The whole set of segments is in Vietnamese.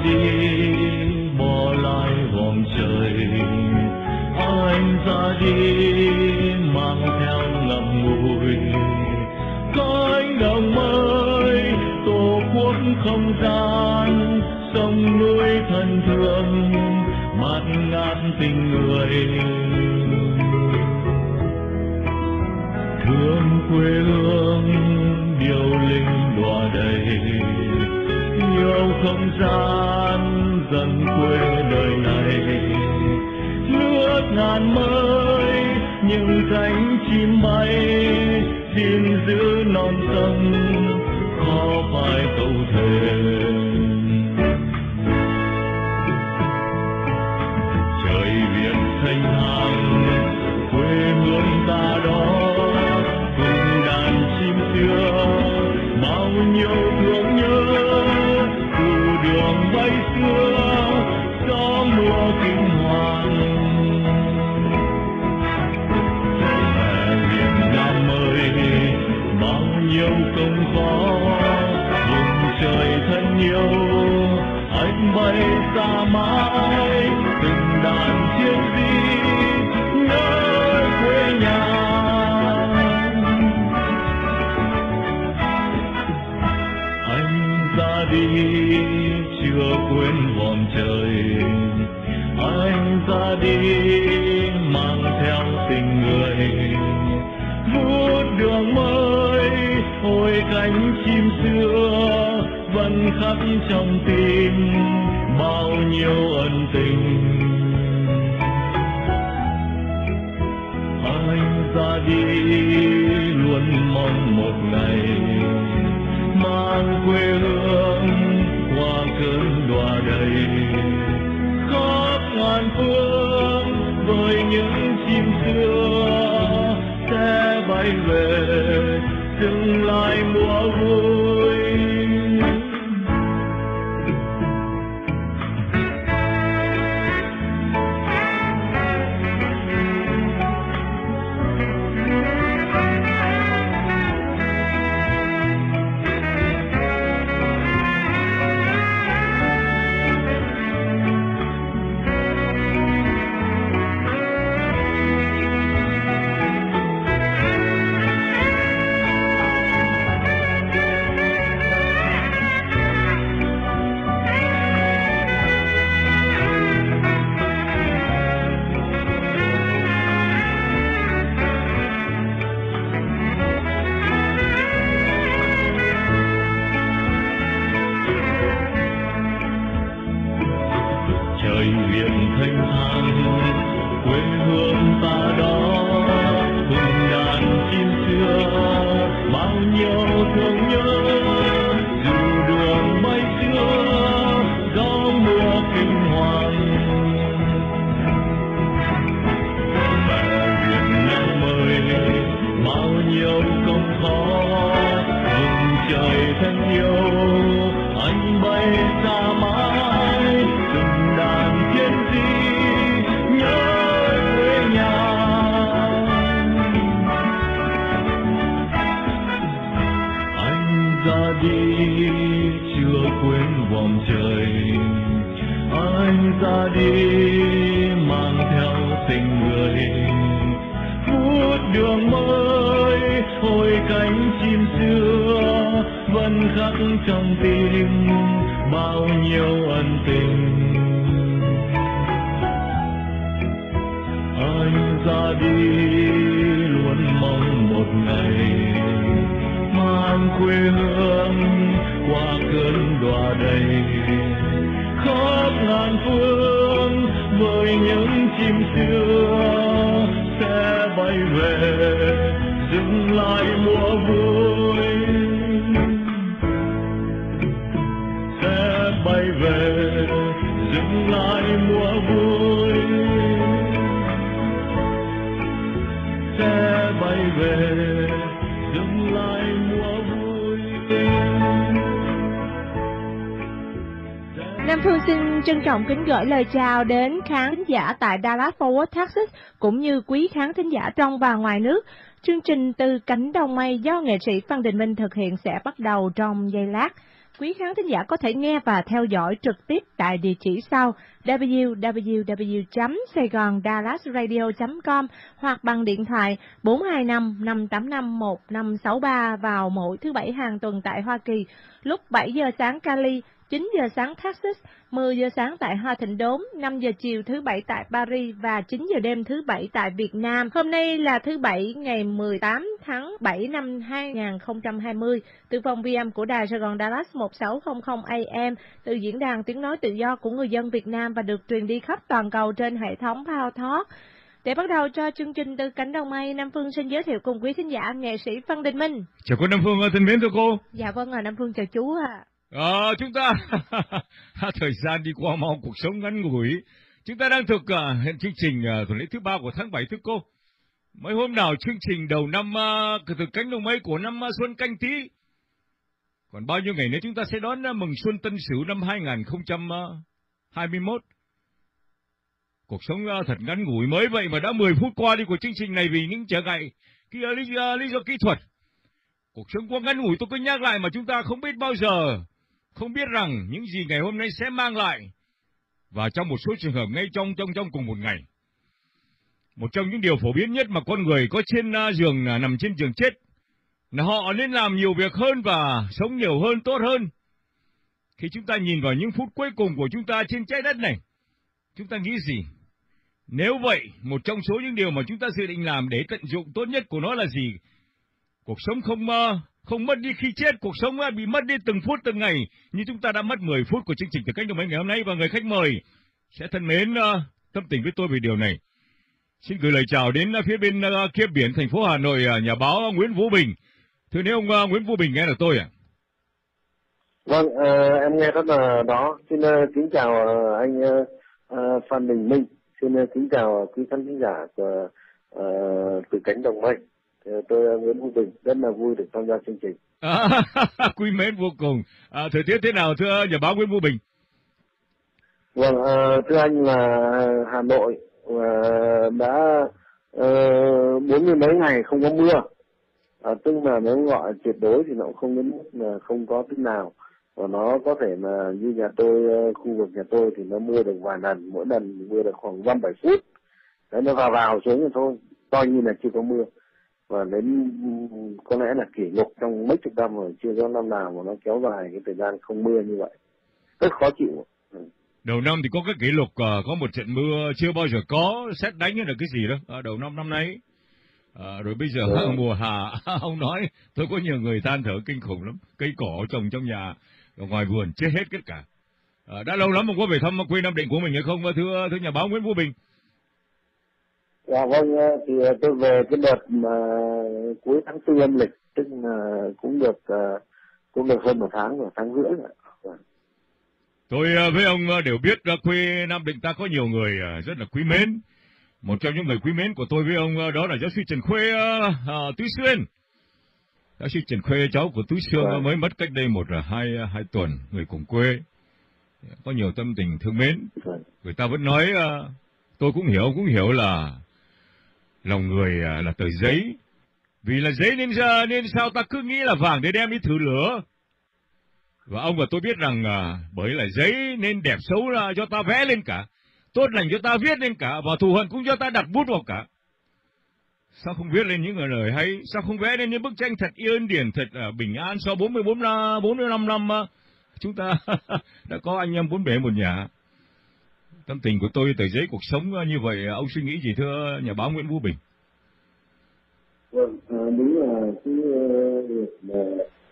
đi bỏ lại vòng trời, anh ra đi mang theo ngậm ngùi cánh đồng mới tổ quốc không gian, sông núi thân thương bạt ngát tình người. Thương quê hương điệu linh đọa đầy, yêu không gian dần quê đời này. Nước ngàn mới những cánh chim bay, xin giữ non sông khó phải câu thề. Trời Việt thanh thang quê hương ta đó, cùng đàn chim xưa bao nhiêu thương nhớ. Từ đường bay xưa gió mưa kinh hoàng, mẹ Việt Nam ơi bao nhiêu công khó. Vùng trời thân yêu anh bay xa mãi, từng đàn chiến sĩ nơi quê nhà. Anh ra đi chưa quên vòm trời, anh ra đi mang theo tình người. Vút đường mới hồi cánh chim xưa vẫn khắc trong tim bao nhiêu ân tình. Anh ra đi luôn mong một ngày mang quê hương qua cơn đọa đầy. Khắp ngàn phương với những chim xưa sẽ bay về dừng lại mùa vui. Trời Việt thanh thang quê hương ta đó, cùng đàn chim xưa bao nhiêu thương nhớ. Dù đường bay xưa gió mưa kinh hoàng, mẹ Việt Nam ơi bao nhiêu công khó. Vùng trời thân yêu anh bay xa mãi, từng đàn chiến sĩ nhớ quê nhà. Anh ra đi chưa quên vòm trời, anh ra đi mang theo tình người. Phút đường mới hồi cánh chim xưa vẫn khắc trong tim bao nhiêu ân tình. Anh ra đi luôn mong một ngày mang quê hương qua cơn đọa đầy. Khắp ngàn phương với những chim xưa sẽ bay về dừng lại mùa vui. Sẽ bay về dừng lại mùa vui. Sẽ bay về dừng lại mùa vui. Nam Phương xin trân trọng kính gửi lời chào đến khán thính giả tại Dallas Fort Worth, Texas, cũng như quý khán thính giả trong và ngoài nước. Chương trình Từ Cánh Đồng Mây do nghệ sĩ Phan Đình Minh thực hiện sẽ bắt đầu trong giây lát. Quý khán thính giả có thể nghe và theo dõi trực tiếp tại địa chỉ sau www.saigondallasradio.com hoặc bằng điện thoại 425 585 1563 vào mỗi thứ Bảy hàng tuần tại Hoa Kỳ, lúc 7 giờ sáng Cali, 9 giờ sáng Texas, 10 giờ sáng tại Hoa Thịnh Đốn, 5 giờ chiều thứ Bảy tại Paris và 9 giờ đêm thứ Bảy tại Việt Nam. Hôm nay là thứ Bảy ngày 18 tháng 7 năm 2020, từ phòng VM của Đài Sài Gòn Dallas 1600 AM, từ diễn đàn tiếng nói tự do của người dân Việt Nam và được truyền đi khắp toàn cầu trên hệ thống Power Talk. Để bắt đầu cho chương trình từ cánh đồng mây, Nam Phương xin giới thiệu cùng quý thính giả nghệ sĩ Phan Đình Minh. Chào cô Nam Phương thân mến, thưa cô. Dạ vâng ạ, Nam Phương chào chú ạ. Chúng ta thời gian đi qua mau, cuộc sống ngắn ngủi. Chúng ta đang thực hiện chương trình tuần lễ thứ 3 của tháng 7 thưa cô. Mấy hôm nào chương trình đầu năm từ cánh đồng mây của năm Xuân Canh Tý. Còn bao nhiêu ngày nữa chúng ta sẽ đón mừng Xuân Tân Sửu năm 2021. Cuộc sống thật ngắn ngủi, mới vậy mà đã 10 phút qua đi của chương trình này vì những trở ngại lý do kỹ thuật. Cuộc sống quá ngắn ngủi, tôi cứ nhắc lại mà chúng ta không biết bao giờ, không biết rằng những gì ngày hôm nay sẽ mang lại. Và trong một số trường hợp ngay trong cùng một ngày. Một trong những điều phổ biến nhất mà con người có trên giường nằm trên giường chết là họ nên làm nhiều việc hơn và sống nhiều hơn, tốt hơn. Khi chúng ta nhìn vào những phút cuối cùng của chúng ta trên trái đất này, chúng ta nghĩ gì? Nếu vậy, một trong số những điều mà chúng ta dự định làm để tận dụng tốt nhất của nó là gì? Cuộc sống không mất đi khi chết, cuộc sống bị mất đi từng phút từng ngày, như chúng ta đã mất 10 phút của chương trình từ cánh đồng mây ngày hôm nay, và người khách mời sẽ thân mến tâm tình với tôi về điều này. Xin gửi lời chào đến phía bên kia biển thành phố Hà Nội, nhà báo Nguyễn Vũ Bình. Thưa nếu ông Nguyễn Vũ Bình nghe được tôi ạ? Vâng, em nghe rất là đó. Xin kính chào anh Phan Đình Minh. Xin kính chào quý khán thính giả của từ cánh đồng mây. Tôi Nguyễn Vũ Bình rất là vui được tham gia chương trình. Quý mến vô cùng. Thời tiết thế nào thưa nhà báo Nguyễn Vũ Bình? Vâng, thưa anh là Hà Nội đã 40 mấy ngày không có mưa. Tức là nếu gọi tuyệt đối thì nó cũng không đến mức là không có tí nào. Và nó có thể là như nhà tôi, khu vực nhà tôi thì nó mưa được vài lần, mỗi lần mưa được khoảng 5-7 phút. Đấy, nó vào xuống rồi thôi, coi như là chưa có mưa. Và đến có lẽ là kỷ lục trong mấy chục năm rồi, chưa có năm nào mà nó kéo dài cái thời gian không mưa như vậy. Rất khó chịu. Đầu năm thì có cái kỷ lục có một trận mưa chưa bao giờ có, sét đánh hay là cái gì đó đầu năm nay. Rồi bây giờ mùa hạ, ông nói tôi có nhiều người than thở kinh khủng lắm, cây cỏ trồng trong nhà, ở ngoài vườn chết hết tất cả. Đã lâu lắm mà có về thăm quê Nam Định của mình hay không thưa nhà báo Nguyễn Vũ Bình? Dạ vâng, thì tôi về cái đợt mà cuối tháng 4 âm lịch, tức là cũng được hơn một tháng rồi, tháng rưỡi rồi. Tôi với ông đều biết quê Nam Định ta có nhiều người rất là quý mến. Một trong những người quý mến của tôi với ông đó là giáo sư Trần Khuê Tứ Xuyên. Giáo sư Trần Khuê, cháu của Tứ Xuyên mới mất cách đây hai tuần, người cùng quê. Có nhiều tâm tình thương mến. Người ta vẫn nói, tôi cũng hiểu là lòng người là tờ giấy. Vì là giấy nên sao ta cứ nghĩ là vàng để đem đi thử lửa. Và ông và tôi biết rằng bởi là giấy nên đẹp xấu là cho ta vẽ lên cả, tốt lành cho ta viết lên cả, và thù hận cũng cho ta đặt bút vào cả. Sao không viết lên những lời hay? Sao không vẽ lên những bức tranh thật yên điển, thật bình an sau 45 năm chúng ta đã có anh em bốn bề một nhà. Tâm tình của tôi tờ giấy cuộc sống như vậy, ông suy nghĩ gì thưa nhà báo Nguyễn Vũ Bình? Vâng, đúng là cái việc mà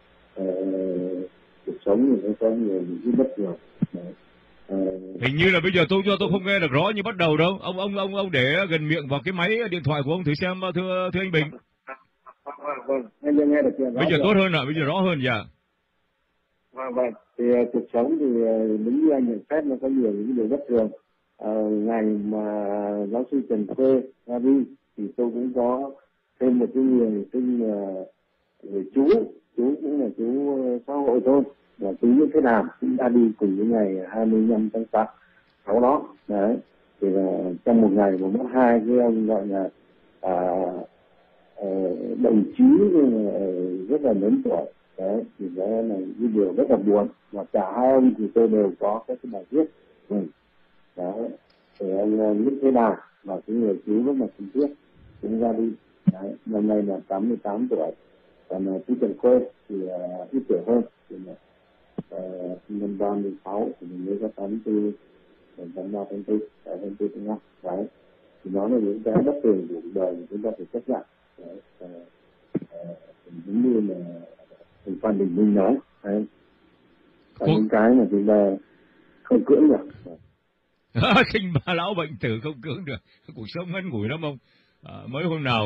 cuộc sống thì nó có nhiều những cái bất ngờ. Hình như là bây giờ tôi không nghe được rõ như bắt đầu đâu. Ông để gần miệng vào cái máy điện thoại của ông thử xem thưa anh Bình. Vâng, anh nghe được chưa? Bây giờ tốt hơn ạ, bây giờ rõ hơn dạ. Vâng, thì cuộc sống thì đúng như anh nhận xét nó có nhiều những điều bất thường. Ngày mà giáo sư Trần Khuê ra đi thì tôi cũng có thêm một cái người tên là người chú cũng là chú xã hội thôi, và chú như thế nào cũng đã đi cùng với ngày 25 tháng 6 đó. Đấy, thì là trong một ngày mà mất hai cái ông gọi là đồng chí rất là lớn tuổi, Đấy thì đó là cái điều rất là buồn, và cả hai ông thì tôi đều có các cái bài viết. Đấy thì ông nghĩ thế nào, và cái người cứu rất là thân thiết cũng ra đi. Đấy, năm nay là 88 tuổi, còn chú Trần Khuê thì ít tuổi hơn, thì năm 36 thì mình mới có 84, mình 83 tháng 4, 24 tháng 5. Đấy thì nó là những cái bất thường của cuộc đời mà chúng ta phải chấp nhận. Đấy, giống như là thầy Phan Đình Minh nói, đấy, có những cái mà chúng ta không cưỡng được. Sinh ba lão bệnh tử không cưỡng được, cuộc sống ngắn ngủi lắm ông. Mấy hôm nào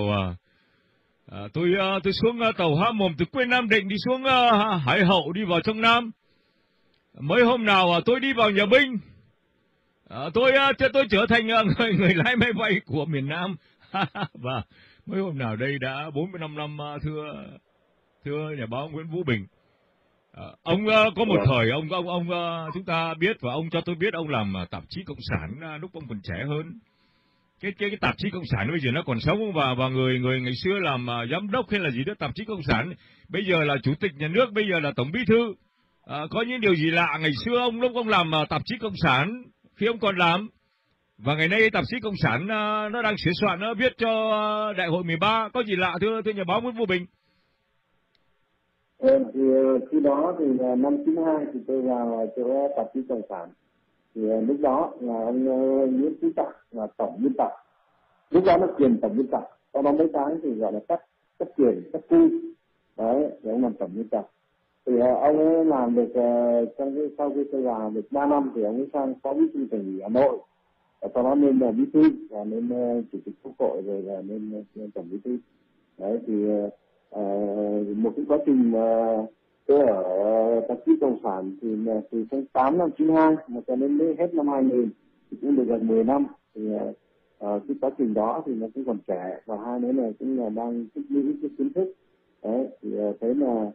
tôi xuống tàu Há Mồm từ quê Nam Định đi xuống Hải Hậu đi vào trong Nam. Mấy hôm nào tôi đi vào nhà binh, tôi trở thành người lái máy bay của miền Nam. Và mấy hôm nào đây đã 45 năm thưa nhà báo Nguyễn Vũ Bình. Ông có một thời ông chúng ta biết, và ông cho tôi biết ông làm tạp chí Cộng sản lúc ông còn trẻ hơn. Cái tạp chí Cộng sản bây giờ nó còn sống, và người ngày xưa làm giám đốc hay là gì đó tạp chí Cộng sản, bây giờ là chủ tịch nhà nước, bây giờ là tổng bí thư. Có những điều gì lạ ngày xưa lúc ông làm tạp chí Cộng sản khi ông còn làm, và ngày nay tạp chí Cộng sản nó đang sửa soạn, nó viết cho đại hội 13, có gì lạ thưa nhà báo Nguyễn Vũ Bình? Thì khi đó thì năm 92 thì tôi vào chỗ tạp chí Cộng sản, thì lúc đó là ông Nguyễn Phú Trọng là tổng biên tập, lúc đó nó quyền tổng biên tập, sau đó mấy tháng thì gọi là cấp quyền cấp cu. Đấy thì ông làm tổng biên tập. Thì ông ấy làm được sau khi tôi vào được 3 năm thì ông ấy sang phó bí thư Thành ủy Hà Nội, và sau đó lên là bí thư, và lên chủ tịch Quốc hội, rồi là lên tổng bí thư. Đấy thì một cái quá trình tôi ở tạp chí Cộng sản thì từ tháng 8 năm 92 mà cho đến hết năm 2000 thì cũng được gần 10 năm. Thì cái quá trình đó thì nó cũng còn trẻ, và hai nữa là cũng là đang tích lũy cái kiến thức. Đấy thì thấy là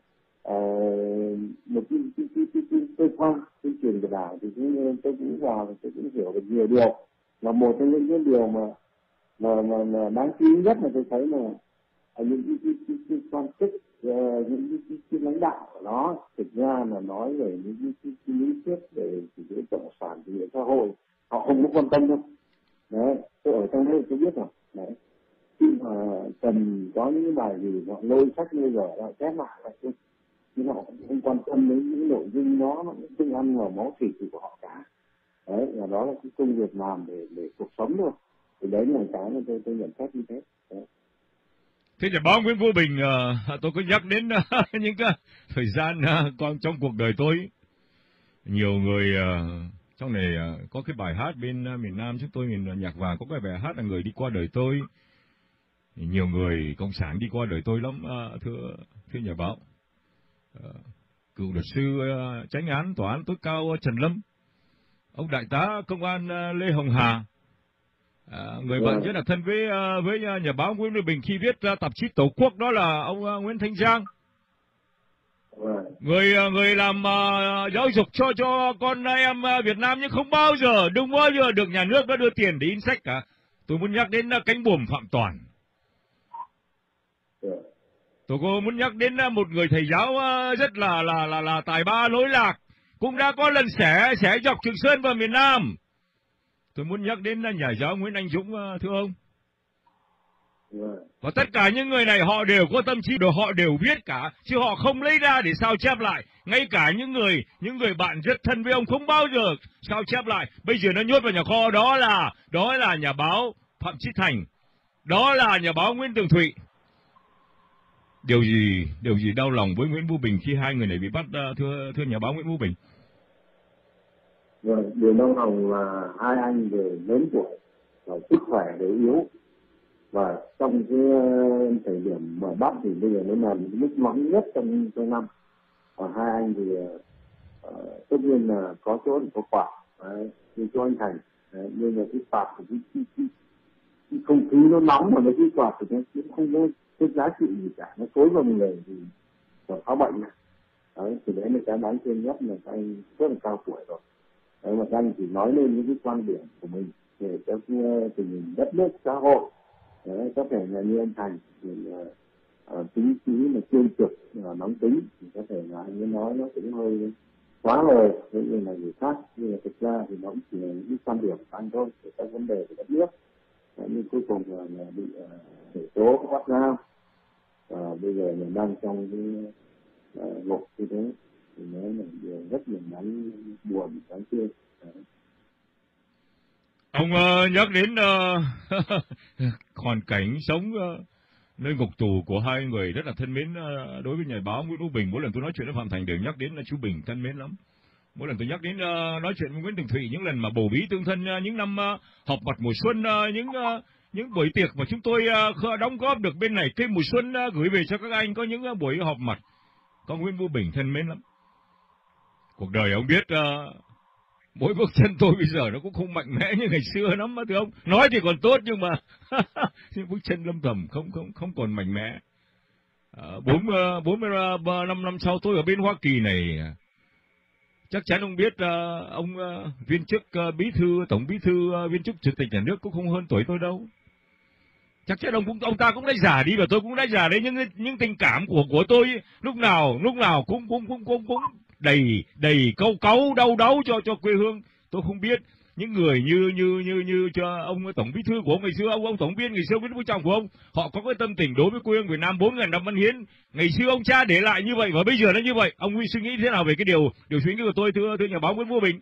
một cái cơ quan tuyên truyền của Đảng thì tôi cũng vào, tôi cũng hiểu được nhiều điều. Và một trong những cái điều mà đáng chú ý nhất là tôi thấy là những cái quan chức, những cái lãnh đạo của nó thực ra là nói về những cái lý thuyết về chủ nghĩa cộng sản, chủ nghĩa xã hội, họ không có quan tâm đâu. Đấy, tôi ở trong đây tôi biết rồi. Đấy, khi mà cần có những cái bài gì họ lôi sách như giờ lại chép lại thôi, nhưng họ không quan tâm đến những nội dung nó không ăn vào máu thịt của họ cả. Đấy, và đó là cái công việc làm để cuộc sống thôi. Thì đấy là cái mà tôi nhận xét như thế. Đấy. Thế nhà báo Nguyễn Vũ Bình, tôi có nhắc đến những cái thời gian trong cuộc đời tôi. Nhiều người trong này có cái bài hát bên miền Nam chúng tôi, miền Nhạc Vàng, có cái bài hát là Người đi qua đời tôi. Nhiều người cộng sản đi qua đời tôi lắm, thưa nhà báo. Cựu luật sư chánh án tòa án tối cao Trần Lâm, ông đại tá công an Lê Hồng Hà, người bạn rất là thân với nhà báo Nguyễn Văn Bình khi viết tạp chí Tổ Quốc, đó là ông Nguyễn Thanh Giang, người làm giáo dục cho con em Việt Nam, nhưng không bao giờ được nhà nước đã đưa tiền để in sách cả. Tôi muốn nhắc đến cánh buồm Phạm Toàn. Tôi có muốn nhắc đến một người thầy giáo rất là tài ba lỗi lạc, cũng đã có lần xẻ dọc Trường Sơn vào miền Nam. Tôi muốn nhắc đến nhà giáo Nguyễn Anh Dũng, thưa ông. Và tất cả những người này họ đều có tâm trí, họ đều biết cả, chứ họ không lấy ra để sao chép lại. Ngay cả những người bạn rất thân với ông không bao giờ sao chép lại. Bây giờ nó nhốt vào nhà kho, đó là nhà báo Phạm Chí Thành, đó là nhà báo Nguyễn Tường Thụy. Điều gì đau lòng với Nguyễn Vũ Bình khi hai người này bị bắt, thưa nhà báo Nguyễn Vũ Bình? Điều đau lòng là hai anh đều lớn tuổi và sức khỏe đều yếu, và trong cái thời điểm mà bắt thì bây giờ nó là mức nóng nhất trong năm. Và hai anh thì tất nhiên là có chỗ thì có quả, như cho anh Thành, nhưng mà cái phạt của cái không khí nó nóng mà cái quạt thì nó cũng không có cái giá trị gì cả, nó xối vào người thì phá bệnh này. Đấy, thì đấy là cái đáng thương nhất, là các anh rất là cao tuổi rồi. Đấy, mà các anh chỉ nói lên những cái quan điểm của mình về cái tình hình đất nước xã hội. Đấy, có thể là như anh Thành thì tính khí là tiêu cực, nóng tính, thì có thể là anh ấy nói nó cũng hơi quá lời với người này người khác, nhưng mà thực ra thì nó cũng chỉ là những quan điểm của anh thôi về các vấn đề của đất nước. Nhưng cuối cùng là bị khởi tố bắt giam, và bây giờ mình đang trong cái ngục như thế, thì nó là điều rất là đáng buồn, đáng thương. Ông nhắc đến hoàn cảnh sống nơi ngục tù của hai người rất là thân mến. Đối với nhà báo Nguyễn Phú Bình, mỗi lần tôi nói chuyện với Phạm Thành đều nhắc đến là chú Bình thân mến lắm. Mỗi lần tôi nhắc đến nói chuyện với Nguyễn Tường Thụy, những lần mà bầu bí tương thân, những năm họp mặt mùa xuân, những buổi tiệc mà chúng tôi đóng góp được bên này cây mùa xuân gửi về cho các anh, có những buổi họp mặt, có Nguyễn Phú Bình thân mến lắm. Cuộc đời ông biết, mỗi bước chân tôi bây giờ nó cũng không mạnh mẽ như ngày xưa lắm, thưa ông. Nói thì còn tốt nhưng mà bước chân lâm thầm không còn mạnh mẽ. 45 năm sau tôi ở bên Hoa Kỳ này, chắc chắn ông biết ông viên chức bí thư, tổng bí thư, viên chức chủ tịch nhà nước cũng không hơn tuổi tôi đâu. Chắc chắn ông ta cũng đã già đi và tôi cũng đã già đấy, những tình cảm của tôi lúc nào cũng đầy câu cáu đau đáu cho quê hương. Tôi không biết những người như cho ông tổng bí thư của ông ngày xưa, ông tổng biên ngày xưa, Nguyễn Phú Trọng của ông, họ có cái tâm tình đối với quê hương Việt Nam 4.000 năm văn hiến. Ngày xưa ông cha để lại như vậy và bây giờ nó như vậy. Ông suy nghĩ thế nào về cái điều suy nghĩ của tôi, thưa nhà báo Nguyễn Phú Bình?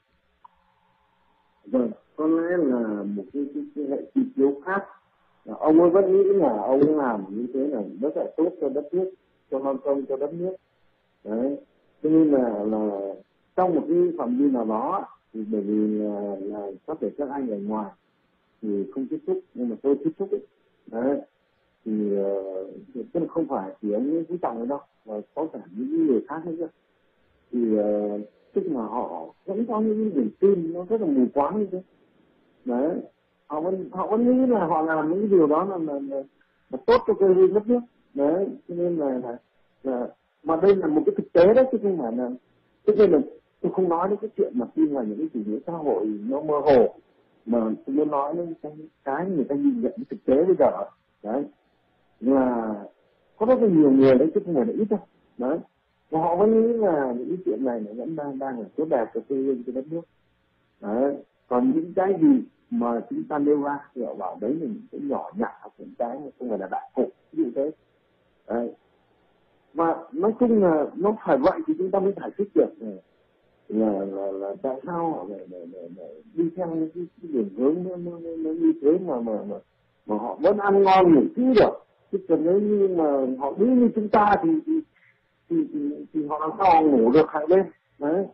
Vâng, có lẽ là một cái hệ chi tiết khác. Ông ấy vẫn nghĩ là ông ấy làm như thế là rất là tốt cho đất nước, cho non sông, cho đất nước. Đấy, cho nên là trong một cái phạm vi nào đó, thì bởi vì là có thể các anh ở ngoài thì không tiếp xúc, nhưng mà tôi tiếp xúc ấy. Đấy, thì tức là không phải chỉ ông Nguyễn Phú Trọng nữa đâu, mà có cả những người khác nữa. Thì tức là họ vẫn có những niềm tin nó rất là mù quáng như thế. Đấy, họ vẫn nghĩ là họ làm những điều đó là tốt cho quê hương đất nước. Đấy, cho nên là mà đây là một cái thực tế đấy, chứ không phải là, cho nên là tôi không nói đến cái chuyện mà tin vào những cái chủ nghĩa xã hội nó mơ hồ, mà tôi muốn nói đến cái người ta nhìn nhận cái thực tế bây giờ. Đấy, là có rất là nhiều người đấy chứ không phải là ít đâu. Đấy, và họ vẫn nghĩ là những cái chuyện này nó vẫn đang là tốt đẹp cho quê hương, cho đất nước. Đấy, còn những cái gì mà chúng ta nêu ra thì họ bảo đấy là những cái nhỏ nhặt, những cái mà không phải là đại cục, ví dụ thế. Đấy, mà nói chung là nó phải vậy thì chúng ta mới giải thích được là tại sao họ lại đi theo những cái đường hướng nó như thế mà họ vẫn ăn ngon ngủ kỹ được. Chứ còn nếu như mà họ nghĩ như chúng ta thì họ làm sao họ ngủ được hại lên. Đấy.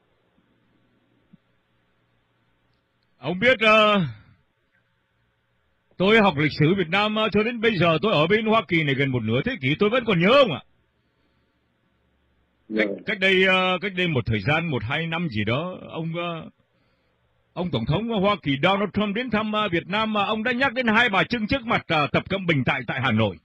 Ông biết tôi học lịch sử Việt Nam cho đến bây giờ, tôi ở bên Hoa Kỳ này gần một nửa thế kỷ, tôi vẫn còn nhớ không ạ? Cách đây một thời gian 1-2 năm gì đó, ông tổng thống Hoa Kỳ Donald Trump đến thăm Việt Nam, ông đã nhắc đến Hai Bà Trưng trước mặt Tập Cận Bình tại Hà Nội.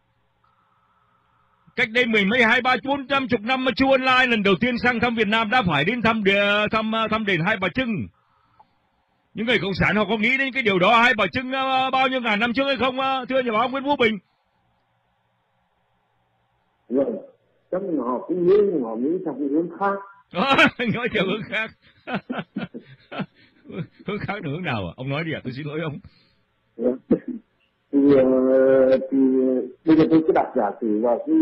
Cách đây mười mấy 200-400 năm mà Chu Ân Lai lần đầu tiên sang thăm Việt Nam đã phải đến thăm đền Hai Bà Trưng. Những người cộng sản họ có nghĩ đến cái điều đó Hai Bà Trưng bao nhiêu ngàn năm trước hay không, thưa nhà báo Nguyễn Phú Bình? Vâng, chắc là họ cũng nghĩ, nhưng họ nghĩ theo cái hướng khác. Nói theo hướng khác. Hướng khác là hướng nào à? Ông nói đi ạ, tôi xin lỗi ông. Thì bây giờ tôi cứ đặt giả sử vào cái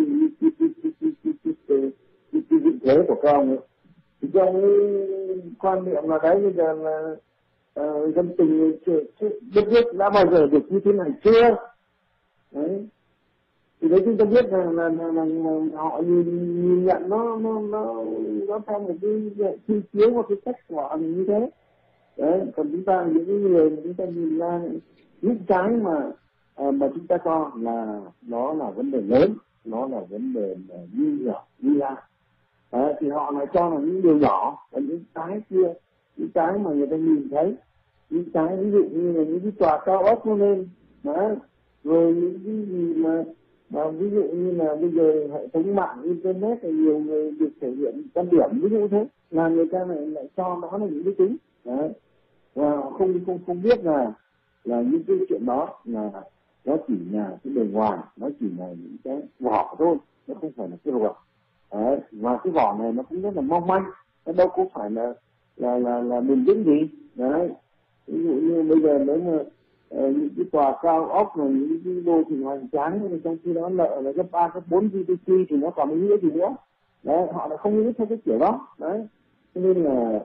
vị thế của các ông ấy. Thì các ông ấy quan niệm là đấy, bây giờ là dân tình đất nước đã bao giờ được như thế này chưa? Đấy, thì đấy chúng ta biết là họ nhìn nhận nó theo một cái chi chiếu một cái cách của họ như thế. Đấy, còn chúng ta những cái người mà chúng ta nhìn ra những cái mà chúng ta cho là nó là vấn đề lớn, nó là vấn đề như ra, thì họ lại cho là những điều nhỏ, và những cái kia, những cái mà người ta nhìn thấy, những cái ví dụ như là những cái tòa cao ốc nó lên, rồi những cái gì mà ví dụ như là bây giờ hệ thống mạng internet thì nhiều người được thể hiện quan điểm ví dụ thế, là người ta lại cho nó là những cái chính. Đấy, và không biết là những cái chuyện đó là nó chỉ là cái bề ngoài, nó chỉ là những cái vỏ thôi, nó không phải là cái ruột. Đấy, và cái vỏ này nó cũng rất là mong manh, nó đâu có phải là bền vững gì. Đấy, ví dụ như bây giờ nếu mà những cái tòa cao ốc này, những cái đô thị hoành tráng, thì trong khi đó nợ là gấp 3, gấp 4 GDP thì nó còn ý nghĩa gì nữa. Đấy, họ đã không nghĩ theo cái kiểu đó. Đấy, cho nên là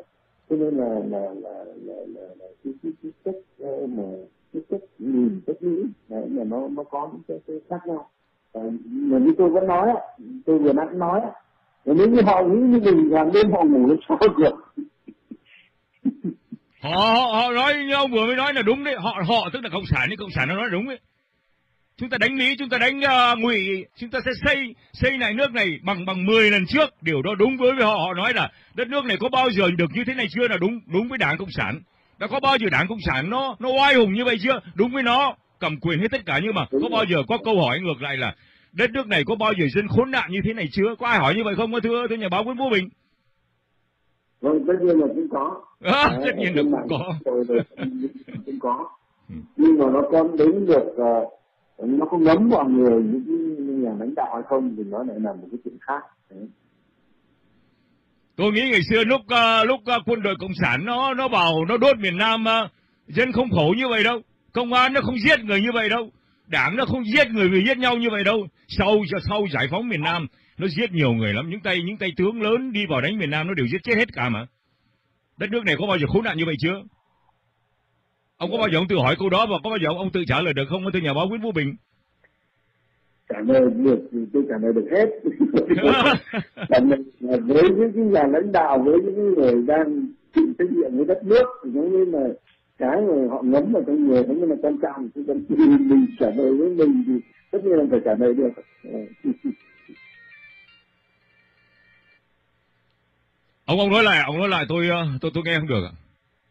cái cách mà cái cách nhìn, cách nghĩ đấy là nó có những cái khác nhau. Mà như tôi vẫn nói, tôi vừa nãy nói, nếu như họ nghĩ như mình làm đêm họ ngủ lên sao được. Họ nói như ông vừa mới nói là đúng đấy. Họ tức là cộng sản nó nói đúng đấy. Chúng ta đánh Mỹ, chúng ta đánh Ngụy, chúng ta sẽ xây lại nước này bằng 10 lần trước. Điều đó đúng với họ. Họ nói là đất nước này có bao giờ được như thế này chưa, là đúng với Đảng Cộng sản. Đã có bao giờ Đảng Cộng sản nó oai hùng như vậy chưa? Đúng với nó, cầm quyền hết tất cả. Nhưng mà có bao giờ có câu hỏi ngược lại là đất nước này có bao giờ dân khốn nạn như thế này chưa? Có ai hỏi như vậy không, thưa nhà báo Nguyễn Phú Bình? Vâng, tất nhiên là cũng có. Tất nhiên là cũng có. Cũng có. Nhưng mà nó có đến được, nó có ngấm vào người những nhà lãnh đạo hay không thì nó lại là một cái chuyện khác. Đấy. Tôi nghĩ ngày xưa lúc quân đội cộng sản nó vào nó đốt miền Nam, dân không khổ như vậy đâu, công an nó không giết người như vậy đâu, đảng nó không giết người giết nhau như vậy đâu. Sau giải phóng miền Nam nó giết nhiều người lắm, những tay tướng lớn đi vào đánh miền Nam nó đều giết chết hết cả mà. Đất nước này có bao giờ khốn nạn như vậy chưa? Ông có bao giờ ông tự hỏi câu đó và có bao giờ ông tự trả lời được không, thưa nhà báo Nguyễn Phú Bình? Trả lời được thì tôi trả lời được hết. Với những cái nhà lãnh đạo, với những người đang chịu trách nhiệm với đất nước thì giống như là cái mà họ ngấm vào trong người, giống như là quan trọng, chứ còn mình trả lời với mình thì tất nhiên là phải trả lời được. Ông nói lại tôi nghe không được ạ.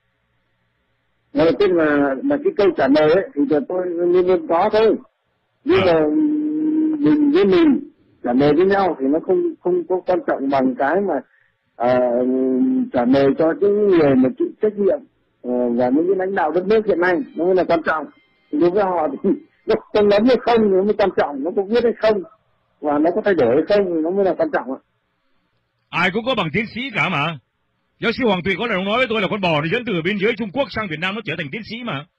Tức là cái câu trả lời ấy thì tôi luôn luôn có thôi, nhưng mà mình với mình trả lời với nhau thì nó không có quan trọng bằng cái mà trả lời cho những người mà chịu trách nhiệm và những cái lãnh đạo đất nước hiện nay nó mới là quan trọng. Thì đối với họ thì nó có lắm hay không nó mới quan trọng, nó có viết hay không và nó có thay đổi hay không thì nó mới là quan trọng ạ. Ai cũng có bằng tiến sĩ cả mà. Giáo sư Hoàng Tụy có lần nói với tôi là con bò thì dẫn từ biên giới Trung Quốc sang Việt Nam nó trở thành tiến sĩ mà.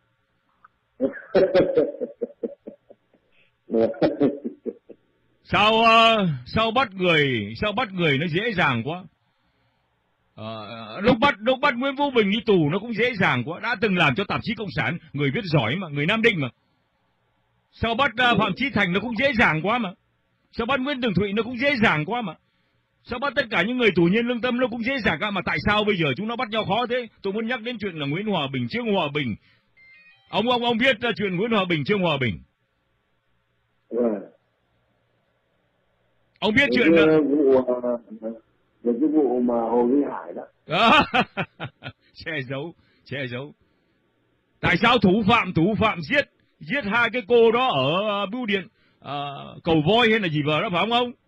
Sao bắt người nó dễ dàng quá. Lúc bắt Nguyễn Phú Bình đi tù nó cũng dễ dàng quá, đã từng làm cho tạp chí Cộng sản, người viết giỏi mà, người Nam Định mà. Sao bắt Phạm Chí Thành nó cũng dễ dàng quá mà. Sao bắt Nguyễn Tường Thụy nó cũng dễ dàng quá mà. Sao bắt tất cả những người tù nhân lương tâm nó cũng dễ dàng cả mà, tại sao bây giờ chúng nó bắt nhau khó thế? Tôi muốn nhắc đến chuyện là Nguyễn Hòa Bình, Trương Hòa Bình. Ông biết chuyện Nguyễn Hòa Bình, Trương Hòa Bình. Ông biết chuyện là về cái vụ mà Hồ Duy Hải đó. Che giấu. Tại sao thủ phạm giết hai cái cô đó ở bưu điện Cầu Voi hay là gì vợ đó phải không ông?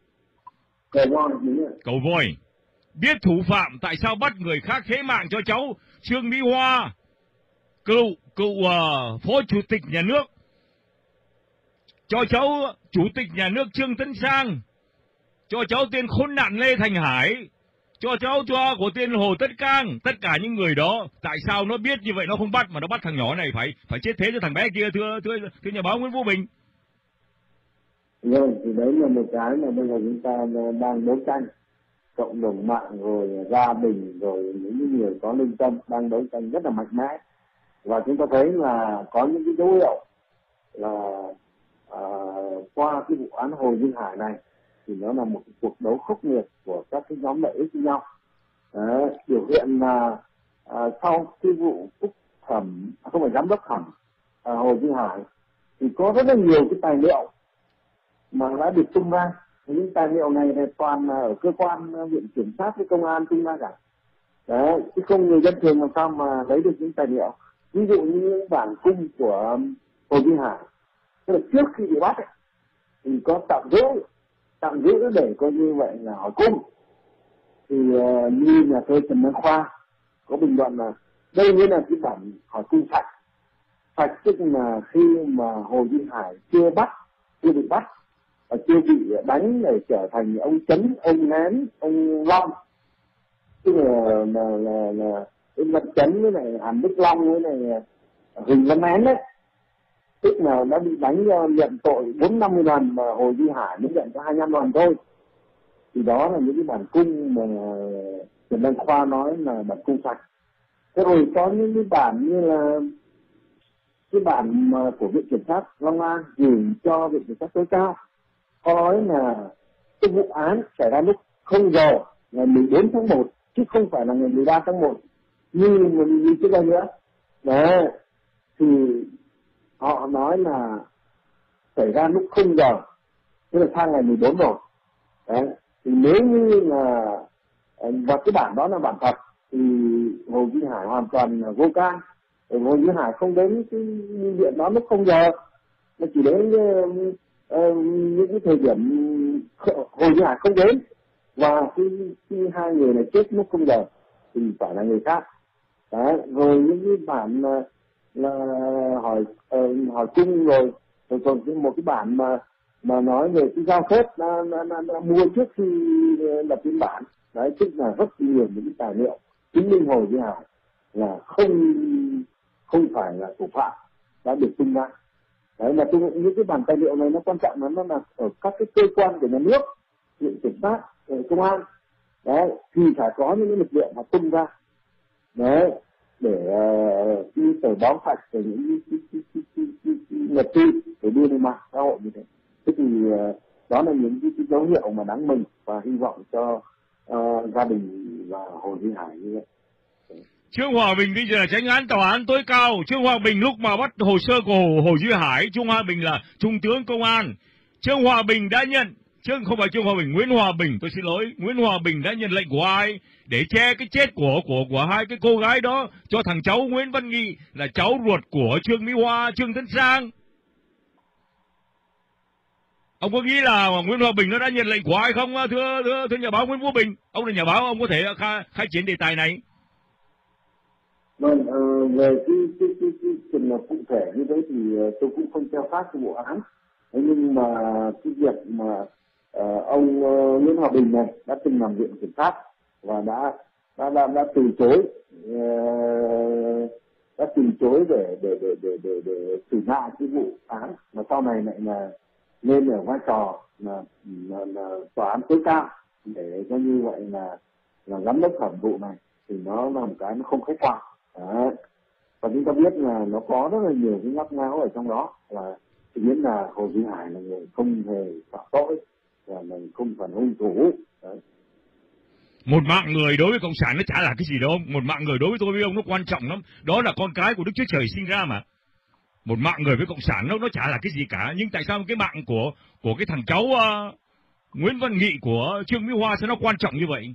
Cầu Voi. Biết thủ phạm, tại sao bắt người khác thế mạng cho cháu Trương Mỹ Hoa, cựu phó chủ tịch nhà nước, cho cháu chủ tịch nhà nước Trương Tấn Sang, cho cháu tên khốn nạn Lê Thành Hải, cho cháu của tên Hồ Tất Cang, tất cả những người đó, tại sao nó biết như vậy nó không bắt mà nó bắt thằng nhỏ này phải chết thế cho thằng bé kia, thưa nhà báo Nguyễn Phú Bình? Vâng, thì đấy là một cái mà bây giờ chúng ta đang đấu tranh, cộng đồng mạng rồi gia đình rồi những người có lương tâm đang đấu tranh rất là mạnh mẽ, và chúng ta thấy là có những cái dấu hiệu là qua cái vụ án Hồ Duy Hải này thì nó là một cuộc đấu khốc liệt của các cái nhóm lợi ích với nhau. Biểu hiện là sau cái vụ phúc thẩm, không phải giám đốc thẩm Hồ Duy Hải thì có rất là nhiều cái tài liệu mà đã được tung ra. Những tài liệu này là toàn ở cơ quan viện kiểm sát với công an tung ra cả. Đấy, chứ không người dân thường làm sao mà lấy được những tài liệu. Ví dụ như những bản cung của Hồ Duy Hải, tức là trước khi bị bắt ấy, thì có tạm giữ để coi như vậy là hỏi cung. Thì như nhà thơ Trần Văn Khoa có bình luận là đây mới là cái bản hỏi cung sạch. sạch tức là khi mà Hồ Duy Hải chưa bị bắt và chưa bị đánh để trở thành ông Chấn, ông Nén, ông Long, tức là Nguyễn Văn Chấn với này Hàn Đức Long với này Huỳnh Văn Nén đấy, tức là đã bị đánh nhận tội 450 lần mà Hồ Duy Hải mới nhận có 25 lần thôi. Thì đó là những cái bản cung mà Trần Đăng Khoa nói là bản cung sạch. Thế rồi có những cái bản như là cái bản mà của Viện Kiểm sát Long An gửi cho Viện Kiểm sát tối cao, có nói là cái vụ án xảy ra lúc 0 giờ ngày 14 tháng 1 chứ không phải là ngày 13 tháng 1 như trước đây nữa. Đấy, thì họ nói là xảy ra lúc 0 giờ, tức là sang ngày 14 rồi. Đấy, thì nếu như là và cái bản đó là bản thật thì Hồ Duy Hải hoàn toàn vô can. Hồ Duy Hải không đến cái viện đó lúc 0 giờ, nó chỉ đến những cái thời điểm Hồ Duy Hải không đến, và khi hai người này chết lúc 0 giờ thì phải là người khác. Đấy, rồi những cái bản là hỏi cung rồi còn một cái bản mà nói về cái giao phép đã mua trước khi lập biên bản. Đấy, tức là rất nhiều những cái tài liệu chứng minh Hồ Duy Hải là không phải là thủ phạm đã được tung ra. Đấy, là những cái bản tài liệu này nó quan trọng lắm, nó là ở các cái cơ quan của nhà nước, Viện Kiểm sát, công an. Đấy, thì phải có những cái lực lượng mà tung ra. Đấy, để khi tờ báo sạch về những cái nhật ký để đưa lên mạng xã hội như thế. Thế thì đó là những cái dấu hiệu mà đáng mừng và hy vọng cho gia đình và Hồ Duy Hải như vậy. Trương Hòa Bình bây giờ là chánh án tòa án tối cao. Trương Hòa Bình lúc mà bắt hồ sơ của Hồ Duy Hải, Trương Hòa Bình là trung tướng công an. Trương Hòa Bình đã nhận, không phải Trương Hòa Bình, Nguyễn Hòa Bình, tôi xin lỗi, Nguyễn Hòa Bình đã nhận lệnh của ai để che cái chết của hai cái cô gái đó cho thằng cháu Nguyễn Văn Nghị là cháu ruột của Trương Mỹ Hoa, Trương Tấn Sang. Ông có nghĩ là Nguyễn Hòa Bình nó đã nhận lệnh của ai không, thưa nhà báo Nguyễn Vũ Bình? Ông là nhà báo, ông có thể khai triển đề tài này. Vâng, về cái trường hợp cụ thể như thế thì tôi cũng không theo sát cái vụ án. Nhưng mà cái việc mà ông Nguyễn Hòa Bình này đã từng làm Viện Kiểm sát và đã từ chối để xử lại cái vụ án, mà sau này lại là lên ở vai trò là tòa án tối cao để cho như vậy là giám đốc thẩm vụ này, thì nó là một cái nó không khách quan. Đấy. Và chúng ta biết là nó có rất là nhiều cái ngóc ngáo ở trong đó, là chỉ biết là Hồ Duy Hải là người không hề phạm tội và mình không phải hung thủ. Đấy. Một mạng người đối với cộng sản nó chả là cái gì đâu. Một mạng người đối với tôi với ông nó quan trọng lắm. Đó là con cái của Đức Chúa Trời sinh ra mà. Một mạng người với cộng sản nó chả là cái gì cả. Nhưng tại sao cái mạng của cái thằng cháu Nguyễn Văn Nghị của Trương Mỹ Hoa sao nó quan trọng như vậy?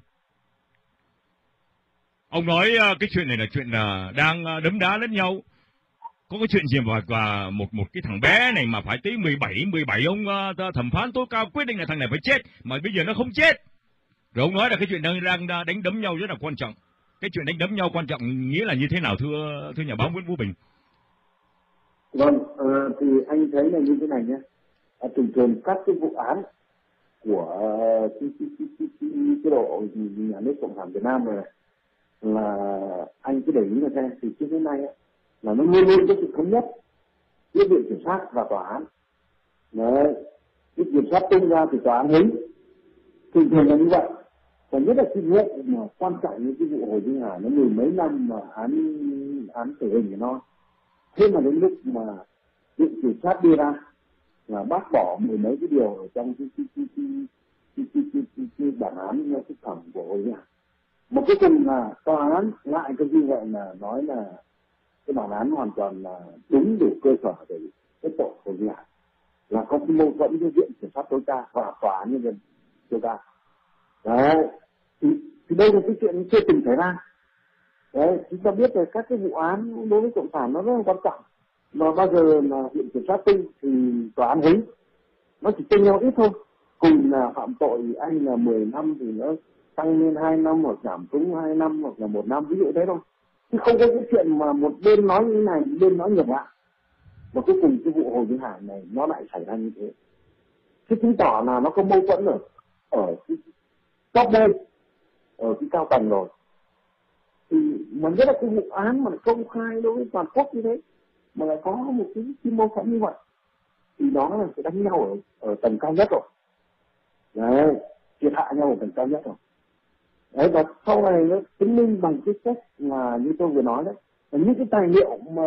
Ông nói cái chuyện này là chuyện đang đấm đá lẫn nhau. Có cái chuyện gì mà một cái thằng bé này mà phải tới 17 ông thẩm phán tối cao quyết định là thằng này phải chết, mà bây giờ nó không chết. Rồi ông nói là cái chuyện đang đánh đấm nhau rất là quan trọng. Cái chuyện đánh đấm nhau quan trọng nghĩa là như thế nào thưa nhà báo Nguyễn Vũ Bình? Vâng, thì anh thấy là như thế này nhé. Thường thường các cái vụ án của chế độ nhà nước Cộng sản Việt Nam này là anh cứ để ý là xem, thì trước đến nay ấy, là nó luôn luôn có sự thống nhất giữa Viện Kiểm sát và tòa án. Đấy, Viện Kiểm sát tung ra thì tòa án hứng, thường thường là như vậy. Và nhất là cái vụ mà quan trọng như cái vụ Hồ Duy Hải nó 10 mấy năm mà án tử hình của nó, thế mà đến lúc mà Viện Kiểm sát đưa ra là bác bỏ 10 mấy cái điều ở trong cái bản án phúc thẩm của Hồ Duy Hải. Một cuối cùng là tòa án lại cái như vậy là nói là cái bản án hoàn toàn là đúng đủ cơ sở để kết tội Hồ Duy Hải, là có mâu thuẫn với Viện Kiểm sát tối cao và tòa án nhân dân tối cao. Đấy, thì đây là cái chuyện chưa từng xảy ra. Đấy, chúng ta biết là các cái vụ án đối với cộng sản nó rất là quan trọng, mà bao giờ mà Viện Kiểm sát tung thì tòa án hứng, nó chỉ chênh nhau ít thôi. Cùng là phạm tội anh là 10 năm thì nó tăng lên 2 năm hoặc giảm xuống 2 năm hoặc là 1 năm, ví dụ thế thôi. Chứ không có cái chuyện mà một bên nói như thế này, bên nói ngược lại. Và cuối cùng cái vụ Hồ Duy Hải này nó lại xảy ra như thế. Thế chứng tỏ là nó có mâu thuẫn ở cái top bên, ở cái cao tầng rồi. Thì mà rất là cái vụ án mà công khai đối với toàn quốc như thế, mà lại có một cái mâu thuẫn như vậy, thì đó là sẽ đánh nhau ở tầng cao nhất rồi. Đấy, triệt hạ nhau ở tầng cao nhất rồi. Đấy, và sau này nó chứng minh bằng cái cách là như tôi vừa nói đấy, là những cái tài liệu mà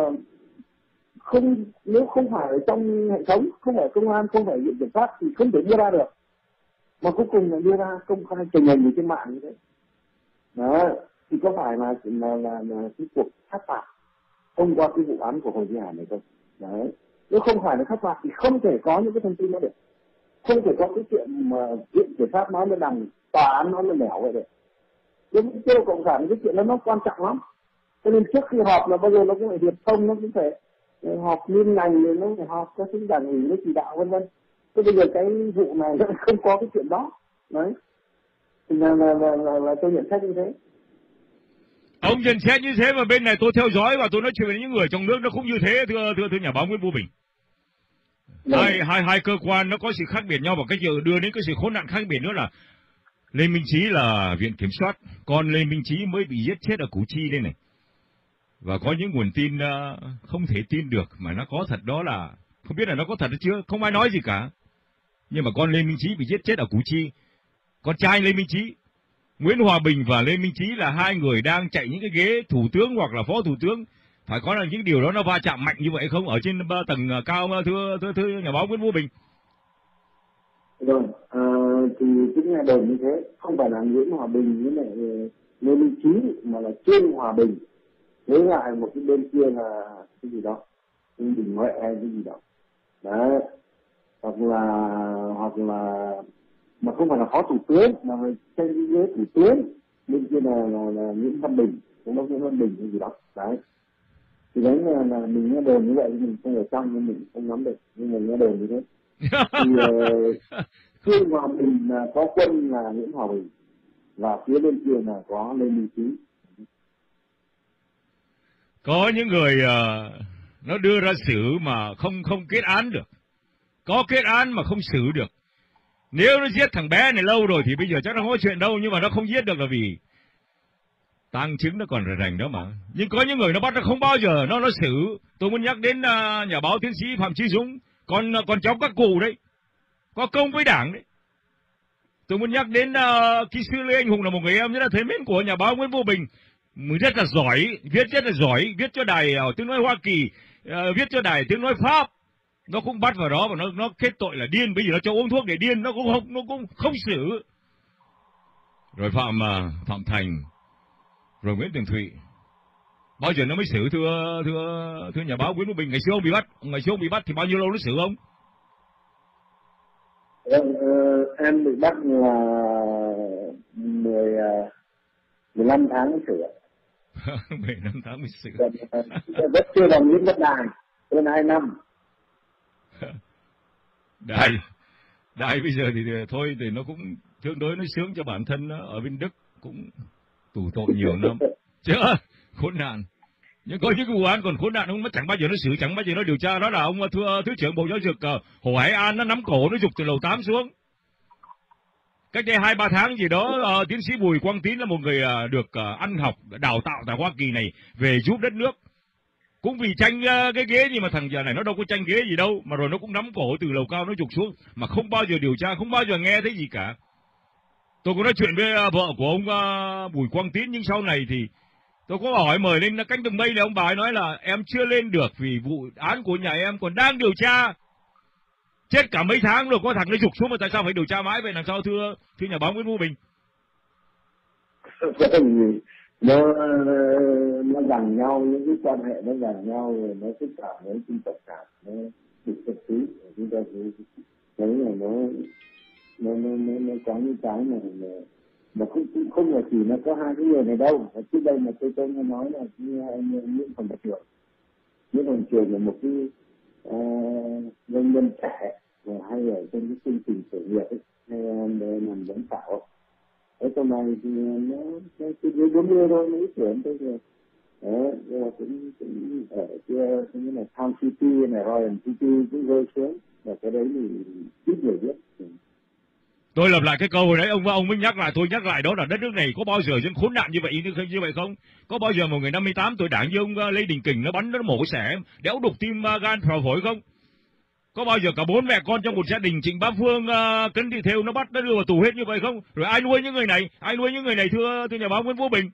nếu không phải ở trong hệ thống, không phải công an, không phải viện kiểm sát thì không thể đưa ra được, mà cuối cùng là đưa ra công khai trình hình trên mạng như thế. Đó, thì có phải là cái cuộc sát phạt thông qua cái vụ án của Hồ Duy Hải này không? Đấy, nếu không phải là sát phạt thì không thể có những cái thông tin đó được, không thể có cái chuyện mà viện kiểm sát nói là đằng, tòa án nói là nẻo vậy được. Những cái cộng sản cái chuyện đó nó quan trọng lắm, cho nên trước khi họp là bao giờ nó cũng phải hiệp thông, nó cũng phải họp liên ngành, rồi nó phải họp các cái đảng ủy, nó chỉ đạo vân vân. Thế bây giờ cái vụ này nó không có cái chuyện đó. Đấy, thì là tôi nhận xét như thế. Ông nhận xét như thế mà bên này tôi theo dõi và tôi nói chuyện với những người trong nước nó không như thế, thưa nhà báo Nguyễn Vũ Bình. Hai cơ quan nó có sự khác biệt nhau, và cái giờ đưa đến cái sự khốn nạn khác biệt nữa là Lê Minh Trí là viện kiểm soát, còn Lê Minh Trí mới bị giết chết ở Củ Chi đây này. Và có những nguồn tin không thể tin được mà nó có thật, đó là không biết là nó có thật hay chưa, không ai nói gì cả. Nhưng mà con Lê Minh Trí bị giết chết ở Củ Chi. Con trai Lê Minh Trí, Nguyễn Hòa Bình và Lê Minh Trí là hai người đang chạy những cái ghế thủ tướng hoặc là phó thủ tướng. Phải có là những điều đó nó va chạm mạnh như vậy không ở trên tầng cao, thưa nhà báo Nguyễn Vũ Bình? Rồi, thì cũng nghe đồn như thế, không phải là Nguyễn Hòa Bình với lại Lê Minh Trí, mà là Trương Hòa Bình với lại một cái bên kia là cái gì đó, Trương Đình Huệ hay cái gì đó. Đấy, hoặc là mà không phải là phó thủ tướng, mà trên cái ghế thủ tướng, bên kia là Nguyễn Văn Bình, cũng có Nguyễn Văn Bình hay gì đó. Đấy, thì đấy là mình nghe đồn như vậy, mình không ở trong nên mình không nắm được, nhưng mà nghe đồn như thế. Thì Trương Hòa Bình là có quân là Nguyễn Hòa Bình, và phía bên kia là có Lê Minh Trí. Có những người nó đưa ra xử mà không kết án được, có kết án mà không xử được. Nếu nó giết thằng bé này lâu rồi thì bây giờ chắc nó không có chuyện đâu, nhưng mà nó không giết được là vì tang chứng nó còn rành đó mà. Nhưng có những người nó bắt nó không bao giờ nó xử. Tôi muốn nhắc đến nhà báo tiến sĩ Phạm Chí Dũng, con cháu các cụ đấy, có công với đảng đấy. Tôi muốn nhắc đến kỹ sư Lê Anh Hùng, là một người em rất là thấy mến của nhà báo Nguyễn Vũ Bình, rất là giỏi, viết rất là giỏi, viết cho đài tiếng nói Hoa Kỳ, viết cho đài tiếng nói Pháp. Nó cũng bắt vào đó và nó kết tội là điên, bây giờ nó cho uống thuốc để điên, nó cũng không xử. Rồi Phạm Thành, rồi Nguyễn Tường Thụy, bao giờ nó mới xử, thưa nhà báo Nguyễn Vũ Bình? Ngày xưa ông bị bắt thì bao nhiêu lâu nó xử ông? Em bị bắt là 15 tháng mới xử. 15 tháng mới xử. Rất chưa đồng những bất đài, hơn 2 năm. Đài bây giờ thì thôi thì nó cũng tương đối nó sướng cho bản thân nó, ở bên Đức cũng tù tội nhiều năm chứ khốn nạn. Nhưng có những cái vụ án còn khốn nạn không, nó chẳng bao giờ nó xử, chẳng bao giờ nó điều tra. Đó là ông thứ trưởng Bộ Giáo dục Hồ Hải An, nó nắm cổ nó giục từ lầu 8 xuống. Cách đây 2-3 tháng gì đó, tiến sĩ Bùi Quang Tín là một người được ăn học đào tạo tại Hoa Kỳ này về giúp đất nước, cũng vì tranh cái ghế, nhưng mà thằng giờ này nó đâu có tranh ghế gì đâu, mà rồi nó cũng nắm cổ từ lầu cao nó giục xuống, mà không bao giờ điều tra, không bao giờ nghe thấy gì cả. Tôi có nói chuyện với vợ của ông Bùi Quang Tín, nhưng sau này thì tôi có hỏi mời lên cánh đồng mây này, ông bà ấy nói là em chưa lên được vì vụ án của nhà em còn đang điều tra. Chết cả mấy tháng rồi, có thằng nó giục xuống mà tại sao phải điều tra mãi vậy? Làm sao thưa nhà báo Nguyễn Vũ Bình? Nó giằng nhau, những cái quan hệ nó giằng nhau, rồi nó tất cả những tin tất cả nó được thực tí, chúng ta thấy là nó có những cái này mà không là chỉ nó có hai cái người này đâu. Trước đây mà tôi nghe nói là như anh Nguyễn Hồng Trường là một cái doanh nhân trẻ và hay ở trên cái chương trình khởi nghiệp ấy, hay làm giám khảo. Ở trong này thì nó chỉ dưới 40 thôi, mấy tuổi thôi rồi. Đấy, nhưng mà cũng ở kia như là Town City này, Royal City cũng rơi xuống, và cái đấy thì ít người biết. Tôi lặp lại cái câu hồi đấy ông mới nhắc lại, tôi nhắc lại, đó là đất nước này có bao giờ dân khốn nạn như vậy không? Có bao giờ một người 58 tuổi đảng như ông Lê Đình Kình nó bắn nó mổ xẻ đẽo đục tim gan phổi không? Có bao giờ cả 4 mẹ con trong một gia đình Trịnh Bá Phương, Cấn Thị Thêu nó bắt nó đưa vào tù hết như vậy không? Rồi ai nuôi những người này? Ai nuôi những người này thưa nhà báo Nguyễn Vũ Bình?